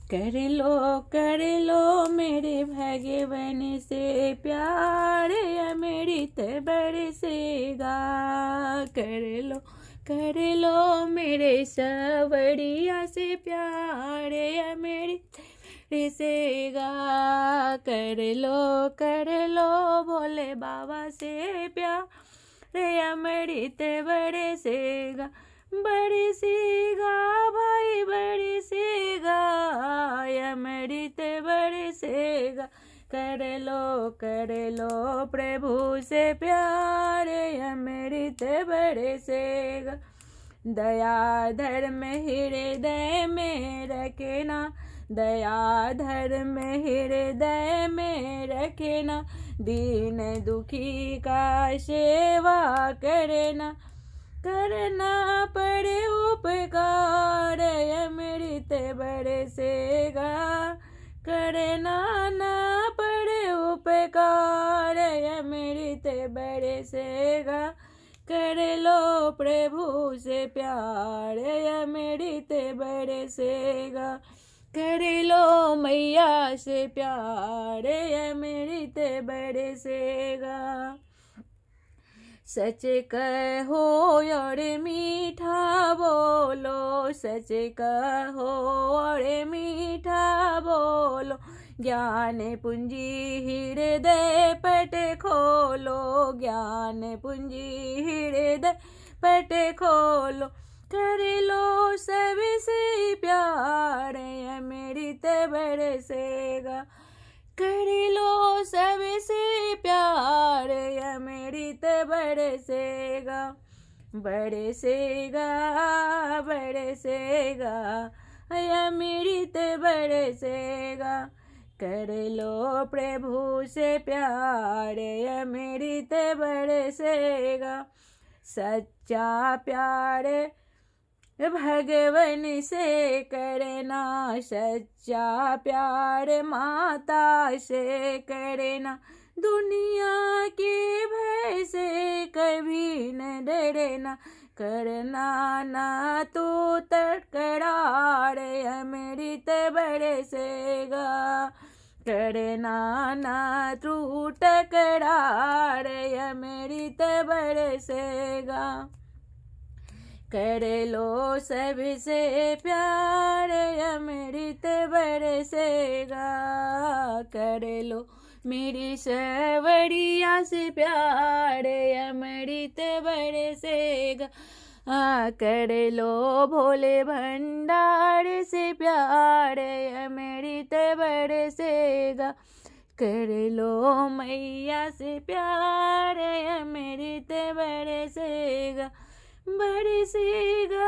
कर लो मेरे भगवन से प्यार, अमृत बरसेगा। कर लो मेरे सवरिया से प्यार, अमृत बरसेगा। कर लो भोले बाबा से प्यार, अमृत बरसेगा। बरसेगा भाई बरसेगा, अमृत बरसेगा। कर लो प्रभु से प्यार, अमृत बरसेगा। दया धर्म हृदय में रखना, दया धर्म हृदय में रखना। दीन दुखी का सेवा करना, करना पड़े उपकार, अमृत बरसेगा। करना ना पड़े उपकार, अमृत बरसेगा। कर लो प्रभु से प्यार, अमृत बरसेगा। कर लो मैया से प्यार, अमृत बरसेगा। सच कहो और मीठा बोलो, सच कहो और मीठा बोलो। ज्ञान पूंजी हृदय पट खोलो, ज्ञान पूंजी हृदय पट खोलो। कर लो सबसे प्यार, अमृत बरसेगा। कर लो सबसे प्यार, अमृत बरसेगा। बरसेगा बरसेगा, अमृत बरसेगा। कर लो प्रभु से प्यार, अमृत बरसेगा। सच्चा प्यार भगवन से करना, सच्चा प्यार माता से करना। दुनिया के भय से कभी न डरना, करना ना तो तकरार, अमृत बरसेगा। करना ना तू टकरार, अमृत बरसेगा। कर लो सबसे प्यार, अमृत बरसेगा। कर लो मेरी सवरिया से प्यार, अमृत बरसेगा। कर लो भोले भंडार से प्यार, अमृत बरसेगा। कर लो मैया से प्यार, अमृत बरसेगा। बरसेगा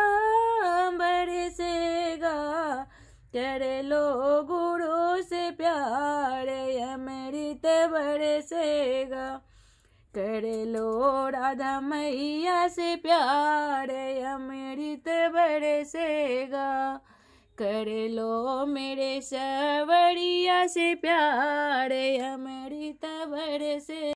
बरसेगा, कर लो गुरु से प्यार, अमृत बरसेगा। कर लो राधा मैया से प्यार, अमृत बरसेगा। कर लो मेरे सवरिया से प्यार, अमृत बरसेगा।